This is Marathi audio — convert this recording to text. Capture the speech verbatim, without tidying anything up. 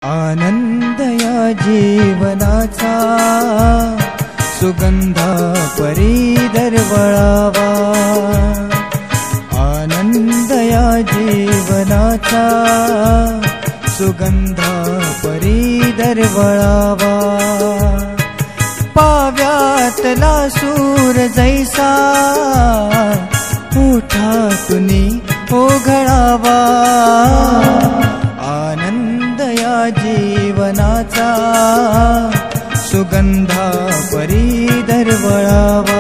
आनंद या जीवनाचा सुगंधा परी दरवळावा, आनंद या जीवनाचा सुगंधा परी दरवळावा। पाव्यातला सूर जैसा ओठातूनी ओघळावा, आनंद या जीवनाचा सुगंधा परी दरवळावा।